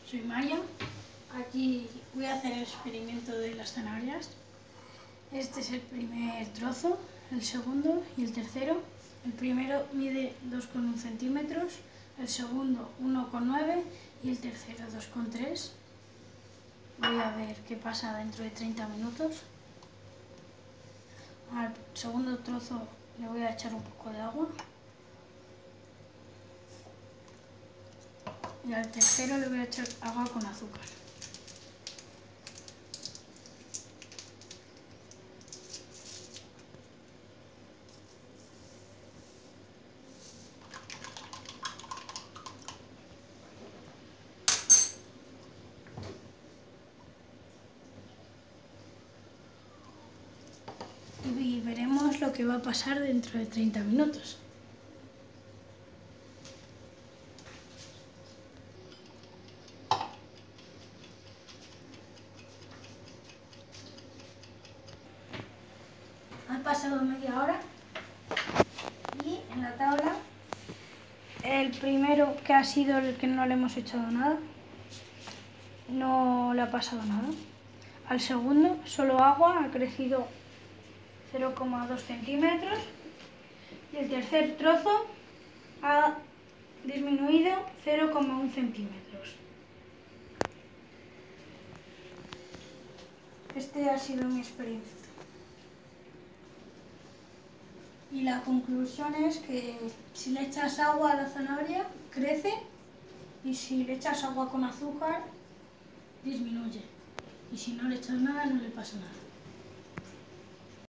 soy María. Aquí voy a hacer el experimento de las zanahorias. Este es el primer trozo, el segundo y el tercero. El primero mide 2,1 centímetros, el segundo 1,9 y el tercero 2,3. Voy a ver qué pasa dentro de 30 minutos. Al segundo trozo le voy a echar un poco de agua. Y al tercero le voy a echar agua con azúcar. Y veremos lo que va a pasar dentro de 30 minutos. Ha pasado media hora y en la tabla el primero, que ha sido el que no le hemos echado nada, no le ha pasado nada. Al segundo, solo agua, ha crecido 0,2 centímetros. Y el tercer trozo ha disminuido 0,1 centímetros. Este ha sido mi experimento. Y la conclusión es que si le echas agua a la zanahoria, crece, y si le echas agua con azúcar, disminuye. Y si no le echas nada, no le pasa nada.